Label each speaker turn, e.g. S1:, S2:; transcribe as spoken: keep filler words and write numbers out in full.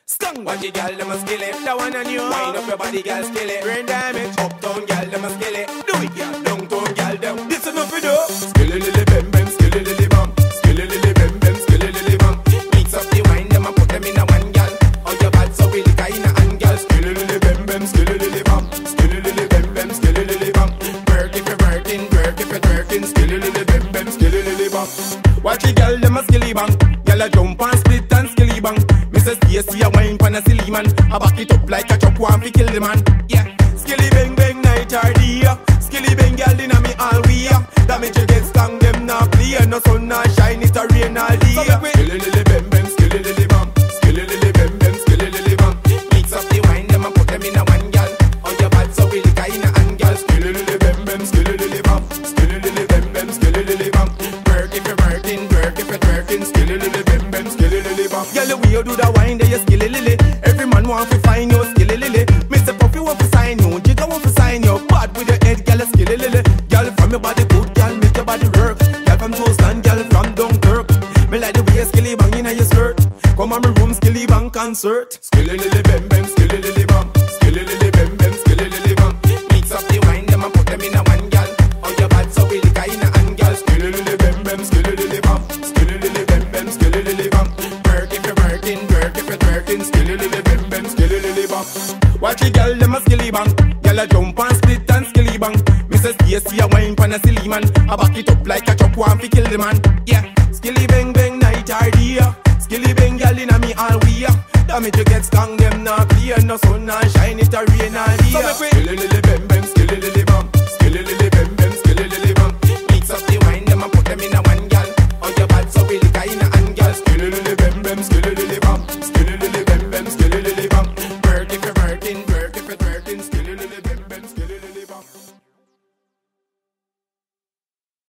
S1: Skunk. Watch it, girl, them a skill it. That one on you. Wind up your body, girl, skill it. Brain damage. Uptown, girl, them a skill it. Do it, girl. Downtown, girl, them. This enough for do. Skill it, lily, bam, bam, skill it, lily, bam. Skill it, lily, bam, bam, skill it, lily, bam. Mix up the wine, them a put them in a one, girl. On your bad, so we lick in a hand, girl. Skill it, lily, bam, bam, skill it, lily, bam. Skill it, lily, bam, bam, skill it, lily, bam. Work if you're working, work if you're working. Skill it, lily, bam, bam, skill it, lily, bam. Watch it, girl, them a skilly bang. Girl a jump and split and skilly bang. Missus Stacy a wine pan a silly man. I back it up like a chop one fi kill the man. Yeah, skilly bang bang night or day. Skilly bang girl inna me all way. Damage you get stung them not play. No sun not shine it a rain all day. Skilly lily bang bang, skilly lily bang. Skilly lily bang bang, skilly lily bang. Mix up the wine them and put them in a one girl. On your bad so we lick in a hand girl. Skilly lily bang bang, skilly lily bang. Skilly lily bang bang, skilly lily bang. Work if you're working, work if you're working. Skilly lily bang bang, skilly lily bang. Girl the way you do the wine there you skilly lily. Every man want to find you skilly lily. Mister Puffy want to sign you, Jigga want to sign you. Bad with your head, girl skilly lily. Girl from your body good, girl make your body work. Girl from Toastland, girl from Dunkirk. Me like the way you skilly bang inna your skirt. Come on my room, skilly bang concert. Skilly lily bang bang, skilly lily bang. Skilly lily bang bang, skilly lily bang. Mix up the wine, them and put them in a one girl. On your bad so we lick in a hand girl. Skilly lily bang bang, skilly lily bang. Skilly lily bang bang, skilly lily bang. Work if you're working, work if you're working. Skilly lily bang bang, skilly lily bang. Watch it, girl, them a skilly bang. Girl a jump and split and skilly bang. Missus Stacy a wine pan a silly man. I back it up like a chop one fi kill the man. Yeah, skilly bang bang night or day. Skilly bang girl inna me all way. Damage you get stung them not clear. No sun not shine it a rain all day. Skilly lily bang bang, skilly lily bang.